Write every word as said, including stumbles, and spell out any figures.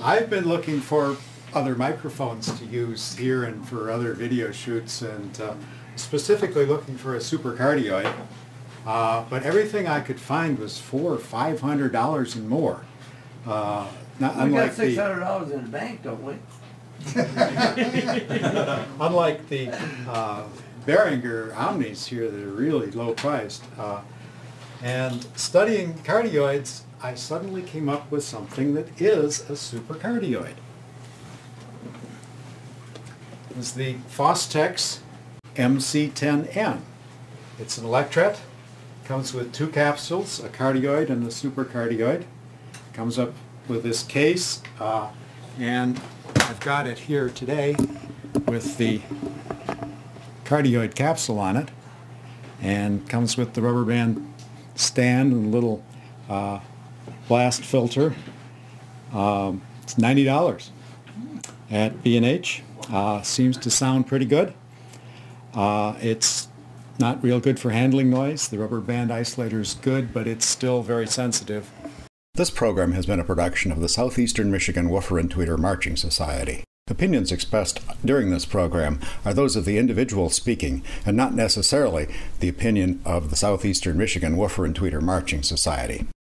I've been looking for other microphones to use here and for other video shoots, and uh, specifically looking for a supercardioid. Uh, but everything I could find was four or five hundred dollars and more. Uh, not we unlike got six hundred dollars in the bank, don't we? the, unlike the uh, Behringer Omnis here that are really low priced. Uh, and studying cardioids, I suddenly came up with something that is a supercardioid. It's the Fostex M C ten M. It's an electret. Comes with two capsules, a cardioid and a supercardioid. Comes up with this case, uh, and I've got it here today with the cardioid capsule on it, and comes with the rubber band stand and a little uh, blast filter. Um, it's ninety dollars at B and H. Uh, seems to sound pretty good. Uh, it's not real good for handling noise. The rubber band isolator is good, but it's still very sensitive. This program has been a production of the Southeastern Michigan Woofer and Tweeter Marching Society. Opinions expressed during this program are those of the individual speaking and not necessarily the opinion of the Southeastern Michigan Woofer and Tweeter Marching Society.